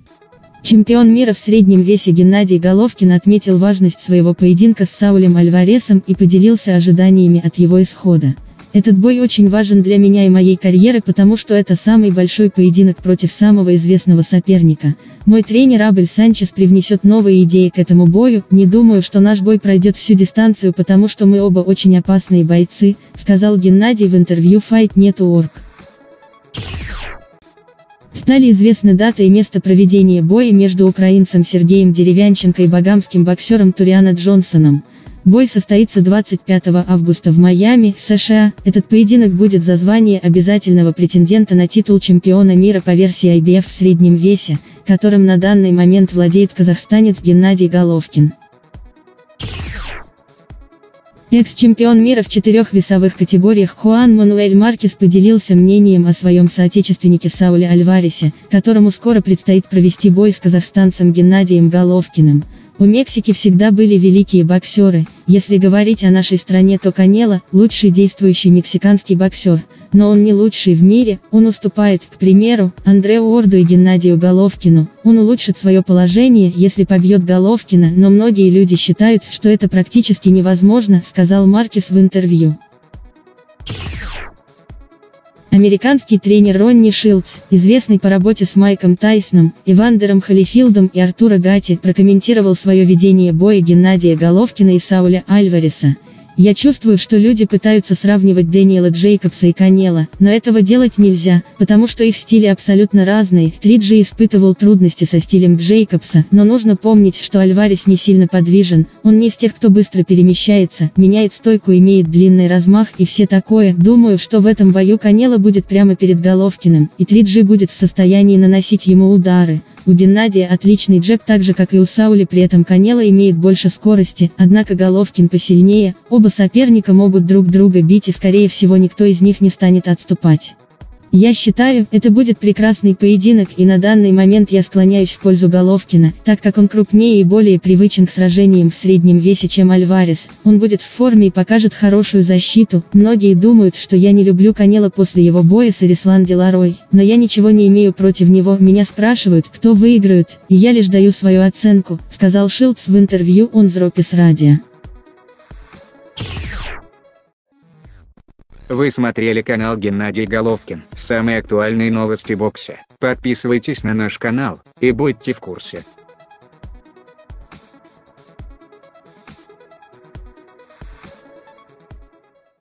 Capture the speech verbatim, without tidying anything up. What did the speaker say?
Чемпион мира в среднем весе Геннадий Головкин отметил важность своего поединка с Саулем Альваресом и поделился ожиданиями от его исхода. «Этот бой очень важен для меня и моей карьеры, потому что это самый большой поединок против самого известного соперника. Мой тренер Абель Санчес привнесет новые идеи к этому бою, не думаю, что наш бой пройдет всю дистанцию, потому что мы оба очень опасные бойцы», сказал Геннадий в интервью файт нет точка орг. Стали известны дата и место проведения боя между украинцем Сергеем Деревянченко и багамским боксером Туриано Джонсоном. Бой состоится двадцать пятого августа в Майами, США. Этот поединок будет за звание обязательного претендента на титул чемпиона мира по версии ай би эф в среднем весе, которым на данный момент владеет казахстанец Геннадий Головкин. Экс-чемпион мира в четырех весовых категориях Хуан Мануэль Маркес поделился мнением о своем соотечественнике Сауле Альваресе, которому скоро предстоит провести бой с казахстанцем Геннадием Головкиным. У Мексики всегда были великие боксеры. Если говорить о нашей стране, то Канело – лучший действующий мексиканский боксер, но он не лучший в мире, он уступает, к примеру, Андре Уорду и Геннадию Головкину. Он улучшит свое положение, если побьет Головкина, но многие люди считают, что это практически невозможно, сказал Маркес в интервью. Американский тренер Ронни Шилдс, известный по работе с Майком Тайсоном, Ивандером Холлифилдом и Артуро Гати, прокомментировал свое видение боя Геннадия Головкина и Сауля Альвареса. «Я чувствую, что люди пытаются сравнивать Дэниела Джейкобса и Канело, но этого делать нельзя, потому что их стили абсолютно разные. Триджи испытывал трудности со стилем Джейкобса, но нужно помнить, что Альварес не сильно подвижен, он не из тех, кто быстро перемещается, меняет стойку, имеет длинный размах и все такое. Думаю, что в этом бою Канело будет прямо перед Головкиным, и Триджи будет в состоянии наносить ему удары. У Геннадия отличный джеб, так же как и у Саули, при этом Канело имеет больше скорости, однако Головкин посильнее, оба соперника могут друг друга бить и скорее всего никто из них не станет отступать. Я считаю, это будет прекрасный поединок, и на данный момент я склоняюсь в пользу Головкина, так как он крупнее и более привычен к сражениям в среднем весе, чем Альварес. Он будет в форме и покажет хорошую защиту. Многие думают, что я не люблю Канело после его боя с Эрислан Деларой, но я ничего не имею против него. Меня спрашивают, кто выиграет, и я лишь даю свою оценку, сказал Шилдс в интервью On The Ropes Radio. Вы смотрели канал Геннадий Головкин. Самые актуальные новости бокса. Подписывайтесь на наш канал и будьте в курсе.